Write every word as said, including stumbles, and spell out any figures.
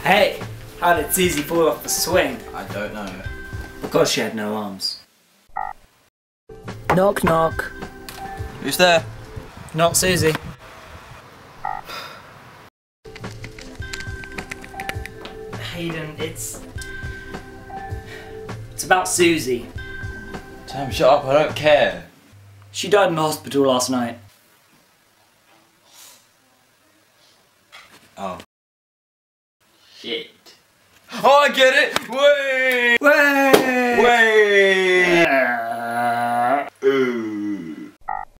Hey, how did Suzie fall off the swing? I don't know. Because she had no arms. Knock knock. Who's there? Not Suzie. Hayden, it's... It's about Suzie. Sam, shut up, I don't care. She died in the hospital last night. Oh. Shit. Oh, I get it! Wait! Way! Wait!